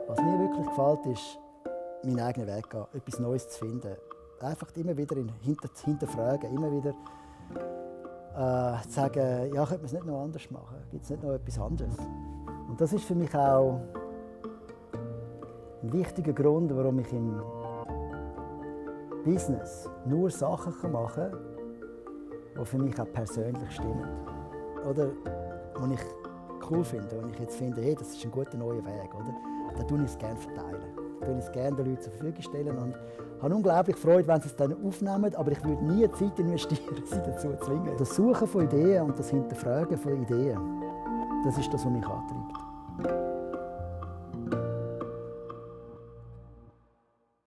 Was mir wirklich gefällt, ist, meinen eigenen Weg gehen, etwas Neues zu finden. Einfach immer wieder zu hinterfragen, immer wieder zu sagen, ja, könnte man es nicht noch anders machen? Gibt es nicht noch etwas anderes? Und das ist für mich auch ein wichtiger Grund, warum ich im Business nur Sachen machen kann, die für mich auch persönlich stimmen. Oder die ich cool finde, wo ich jetzt finde, hey, das ist ein guter neuer Weg. Oder? Dann tue ich es gerne verteilen. Dann tue ich es gerne den Leuten zur Verfügung stellen und habe unglaublich Freude, wenn sie es dann aufnehmen, aber ich würde nie Zeit investieren, sie dazu zu zwingen. Das Suchen von Ideen und das Hinterfragen von Ideen, das ist das, was mich antreibt.